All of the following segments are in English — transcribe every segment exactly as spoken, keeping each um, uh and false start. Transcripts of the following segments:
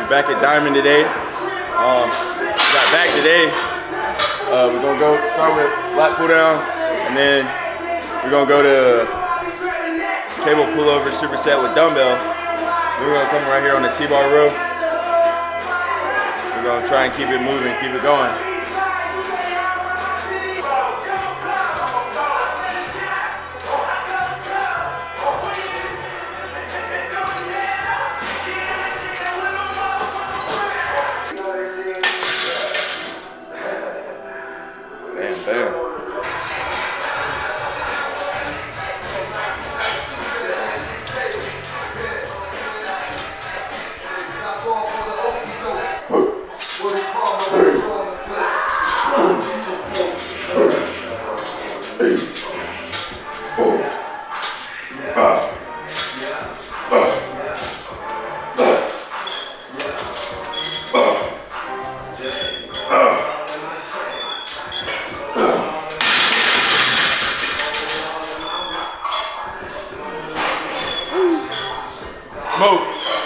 back at Diamond today. Um, got back today. Uh, we're gonna go start with flat pull downs, and then we're gonna go to cable pullover superset with dumbbell. We're gonna come right here on the T-bar row. We're gonna try and keep it moving, keep it going. Bam, bam. Smoke.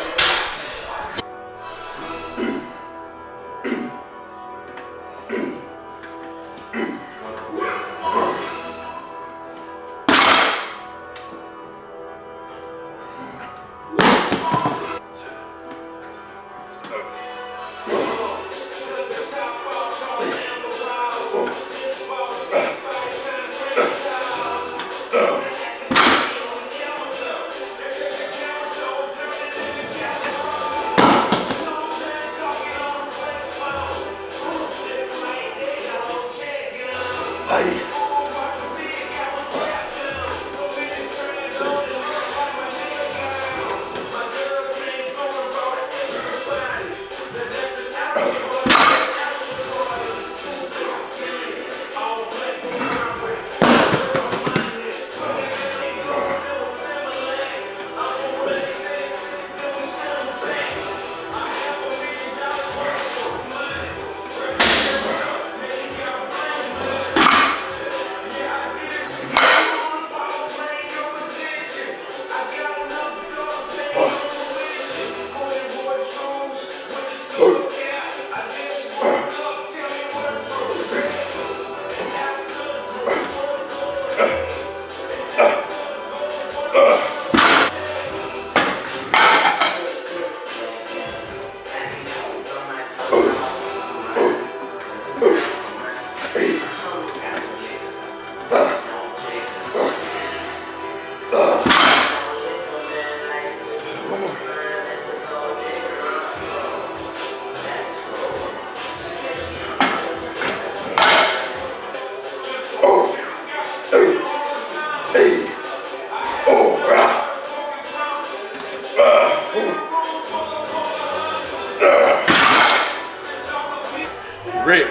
Rick,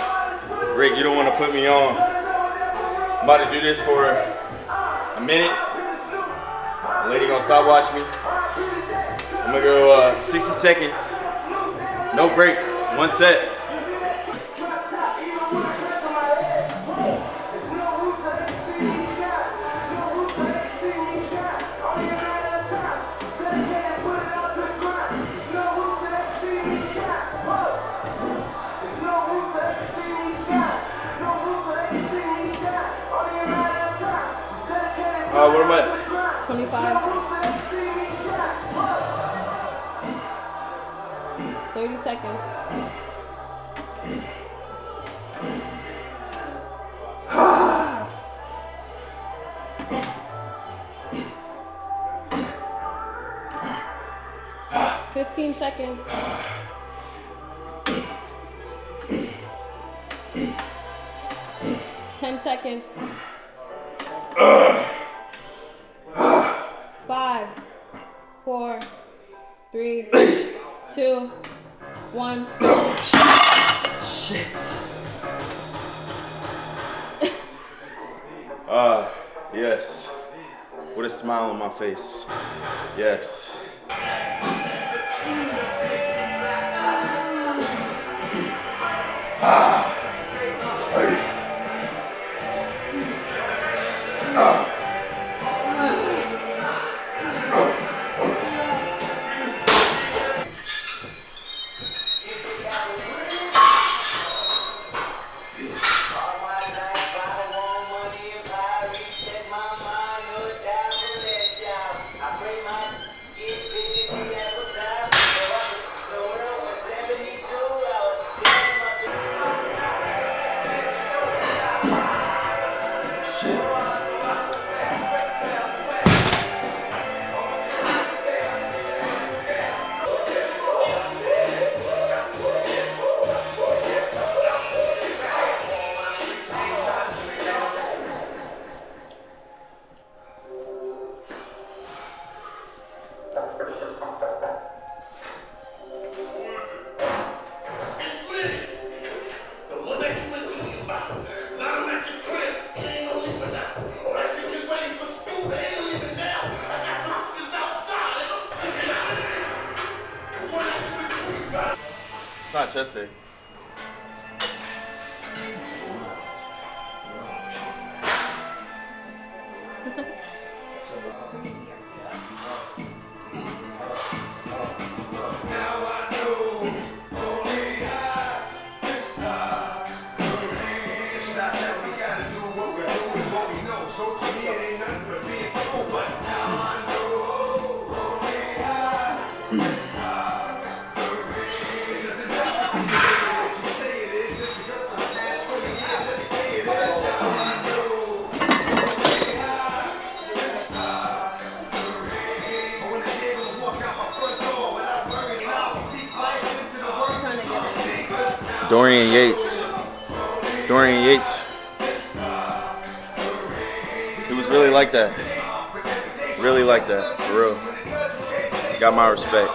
Rick, you don't want to put me on. I'm about to do this for a minute. The lady gonna stop watch me. I'm gonna go uh, sixty seconds, no break, one set. Uh, what am I? twenty-five. thirty seconds. fifteen seconds. ten seconds. Five, four, three, two, one. Shit. Ah, uh, yes. With a smile on my face. Yes. Ah. Hey. Ah. It's not chest day. Dorian Yates. Dorian Yates. He was really like that. Really like that, for real. Got my respect.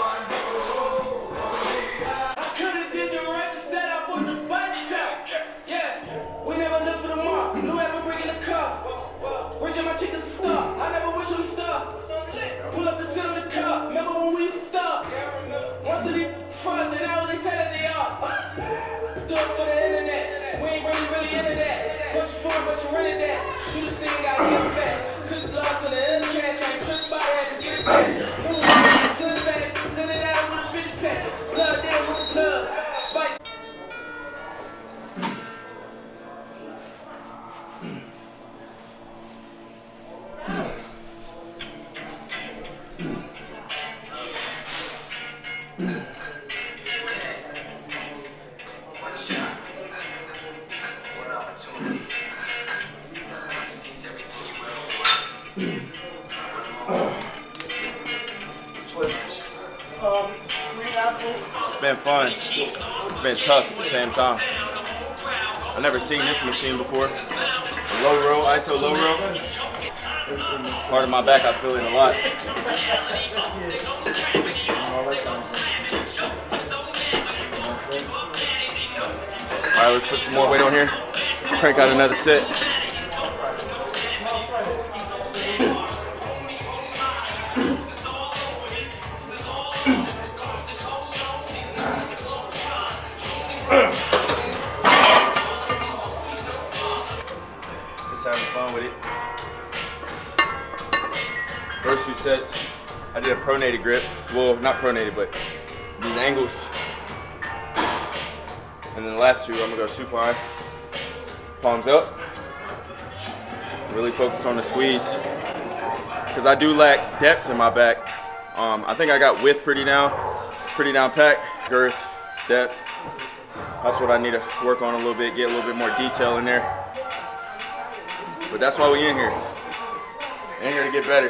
It's been fun. It's been tough at the same time. I've never seen this machine before. Low row, I S O low row. Part of my back, I feel it a lot. All right, let's put some more weight on here. Crank out another set. Just having fun with it. First few sets, I did a pronated grip. Well, not pronated, but these angles. And then the last two, I'm gonna go supine. Palms up. Really focus on the squeeze. Because I do lack depth in my back. Um, I think I got width pretty down, pretty down packed. Girth, depth. That's what I need to work on a little bit, get a little bit more detail in there. But that's why we in here. In here to get better.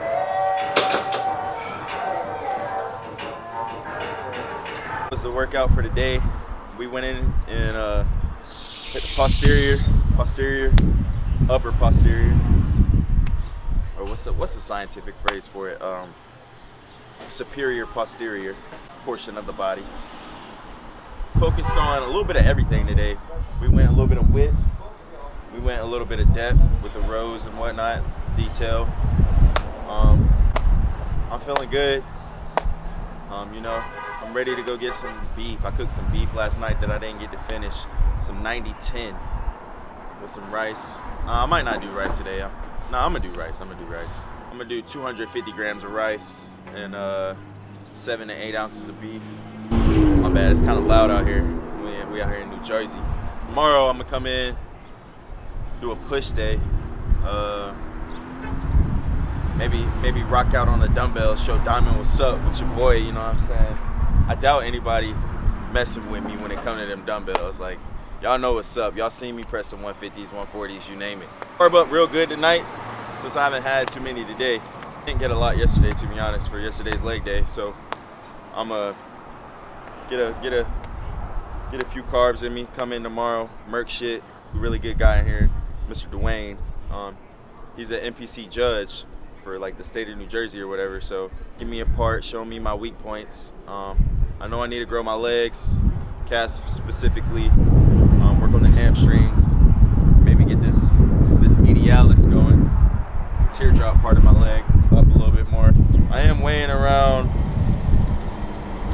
That was the workout for the day. We went in and uh, hit the posterior, posterior, upper posterior. Or what's the what's the scientific phrase for it? Um, superior posterior portion of the body. Focused on a little bit of everything today. We went a little bit of width. We went a little bit of depth with the rows and whatnot, detail. Um, I'm feeling good. Um, you know, I'm ready to go get some beef. I cooked some beef last night that I didn't get to finish. Some ninety ten with some rice. Uh, I might not do rice today. No, nah, I'm gonna do rice. I'm gonna do rice. I'm gonna do two hundred fifty grams of rice and uh, seven to eight ounces of beef. My bad, it's kind of loud out here. We, we out here in New Jersey. Tomorrow I'm gonna come in, do a push day. Uh, maybe maybe rock out on the dumbbells, show Diamond what's up with your boy, you know what I'm saying? I doubt anybody messing with me when it comes to them dumbbells. Like, y'all know what's up. Y'all seen me press some one fifties, one forties, you name it. Carb up real good tonight, since I haven't had too many today. Didn't get a lot yesterday, to be honest, for yesterday's leg day. So I'm a get a get a get a few carbs in me. Come in tomorrow, Merc shit. Really good guy in here, Mister Dwayne. Um, he's an N P C judge for like the state of New Jersey or whatever. So give me a part, show me my weak points. Um, I know I need to grow my legs, calves specifically. Um, work on the hamstrings. Maybe get this this medialis going. Teardrop part of my leg up a little bit more. I am weighing around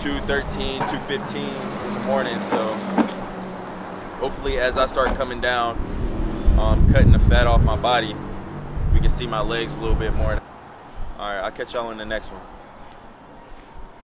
two thirteen, two fifteens in the morning. So hopefully as I start coming down, um, cutting the fat off my body, we can see my legs a little bit more. All right, I'll catch y'all in the next one.